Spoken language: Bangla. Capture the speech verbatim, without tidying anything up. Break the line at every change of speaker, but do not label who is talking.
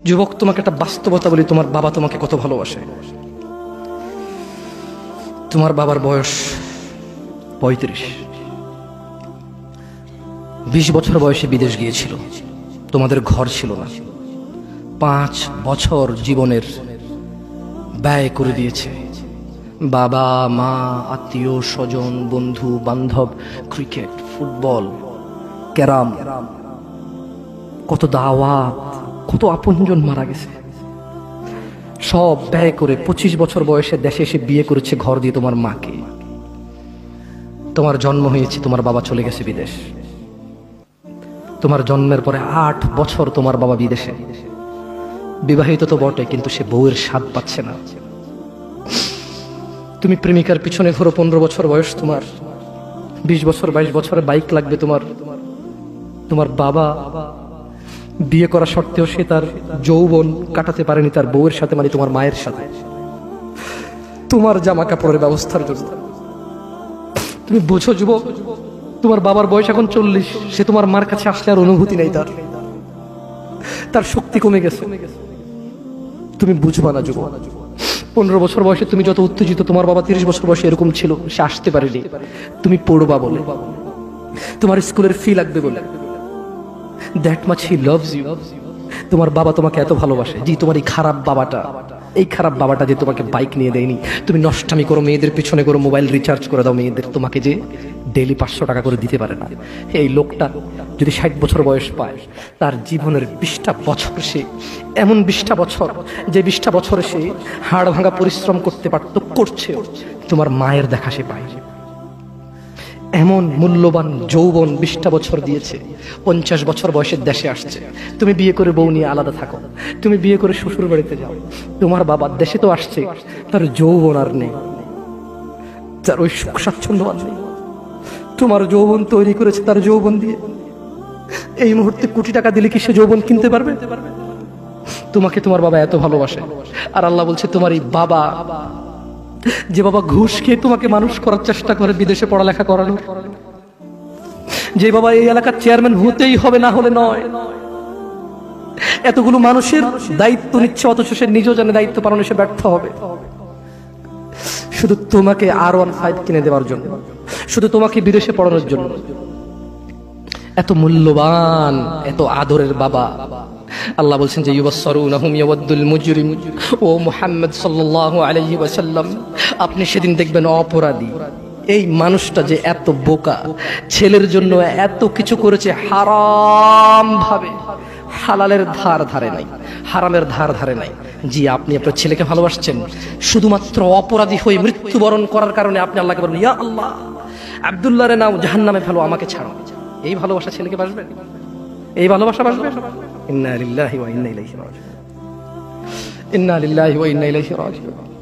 যুবক, তোমাকে একটা বাস্তবতা বলি, তোমার বাবা তোমাকে কত ভালোবাসে। তোমার বাবার বয়স পঁয়ত্রিশ, বিশ বছর বয়সে বিদেশ গিয়েছিল, তোমাদের ঘর ছিল না, পাঁচ বছর জীবনের ব্যয় করে দিয়েছে। বাবা মা, আত্মীয় স্বজন, বন্ধু বান্ধব, ক্রিকেট, ফুটবল, ক্যারাম, কত দাওয়াত, কত আপনজন মারা গেছে, সব ব্যয় করে পঁচিশ বছর বয়সে দেশে এসে বিয়ে করেছে ঘর দিয়ে তোমার মাকে। তোমার জন্ম হয়েছে, তোমার বাবা চলে গেছে বিদেশ। তোমার জন্মের পরে আট বছর তোমার বাবা বিদেশে, বিবাহিত তো বটে, কিন্তু সে বউয়ের স্বাদ পাচ্ছে না। তুমি প্রেমিকার পিছনে ঘোরো, পনেরো বছর বয়স তোমার, বিশ বছর বাইশ বছরে বাইক লাগবে তোমার। তোমার বাবা বিয়ে করা সত্ত্বেও সে তার যৌবন কাটাতে পারেনি তার বউয়ের সাথে, মানে তোমার মায়ের সাথে, তোমার জামা কাপড়ের ব্যবস্থার জন্য। তুমি বুঝো যুবক, তোমার বাবার বয়স এখন চল্লিশ, সে তোমার মার কাছে আসলে আর অনুভূতি নেই, তার তার শক্তি কমে গেছে। তুমি বুঝবা না যুবক, পনেরো বছর বয়সে তুমি যত উত্তেজিত, তোমার বাবা তিরিশ বছর বয়সে এরকম ছিল, সে আসতে পারেনি। তুমি পড়বা বলে, তোমার স্কুলের ফি লাগবে বলে, that much he loves you. তোমার বাবা তোমাকে এত ভালোবাসে। জি, তোমার এই খারাপ বাবাটা, এই খারাপ বাবাটা যে তোমাকে বাইক নিয়ে দেয়নি, তুমি নষ্টামি করো, মেয়েদের পিছনে করো, মোবাইল রিচার্জ করে দাও মেয়েদের, তোমাকে যে ডেইলি পাঁচশো টাকা করে দিতে পারে না। এই লোকটা যদি ষাট বছর বয়স পায়, তার জীবনের বিশটা বছর সে এমন বিশটা বছর, যে বিশটা বছরে সে হাড় ভাঙা পরিশ্রম করতে পারত, করছে, তোমার মায়ের দেখা সে পায়। এমন মূল্যবান যৌবন বিশটা বছর দিয়েছে, পঞ্চাশ বছর বয়সের দেশে আসছে। তুমি বিয়ে করে বউ নিয়ে আলাদা থাকো, তুমি বিয়ে করে শ্বশুর বাড়িতে যাও। তোমার বাবা দেশে তো আসছে, তার যৌবন আর নেই, তার ওই সুখ স্বাচ্ছন্দ্য আর নেই। তোমার যৌবন তৈরি করেছে তার যৌবন দিয়ে। এই মুহূর্তে কোটি টাকা দিলে কি সে যৌবন কিনতে পারবে? তোমাকে তোমার বাবা এত ভালোবাসে, আর আল্লাহ বলছে তোমার এই বাবা, যে বাবা ঘুষ খেয়ে তোমাকে মানুষ করার চেষ্টা করে বিদেশে পড়ালেখা করানো, যে বাবা এই এলাকার চেয়ারম্যান হতেই হবে, না হলে নয়, এতগুলো মানুষের দায়িত্ব নিচ্ছে, অথচ সে নিজেও জানে দায়িত্ব পালনে সে ব্যর্থ হবে, শুধু তোমাকে আর ওয়ান ফাইভ কিনে দেওয়ার জন্য, শুধু তোমাকে বিদেশে পড়ানোর জন্য। এত মূল্যবান, এত আদরের বাবা। আল্লাহ বলছেন যে ইউবাসসারুনাহুম ইয়াওয়াদ্দুল মুজরিম, ও মুহাম্মদ সাল্লাল্লাহু আলাইহি ওয়াসাল্লাম, আপনি সেদিন দেখবেন অপরাধী এই মানুষটা যে এত বোকা, ছেলের জন্য এত কিছু করেছে হারাম ভাবে, হালালের ধার ধারে নাই, হারামের ধার ধারে নাই। জি, আপনি আপনার ছেলেকে ভালোবাসছেন, শুধুমাত্র অপরাধী হয়ে মৃত্যুবরণ করার কারণে আপনি আল্লাহকে বলবেন ইয়া আল্লাহ, আব্দুল্লাহ রে নাও জাহান্নামে ফেলো, আমাকে ছাড়ো। এই ভালোবাসা ছেলেকে বাসবেন? এই ভালোবাসা বাসবে? ইন্না লিল্লাহি ওয়া ইন্না ইলাইহি রাজিউন, ইন্না লিল্লাহি ওয়া ইন্না ইলাইহি রাজিউন।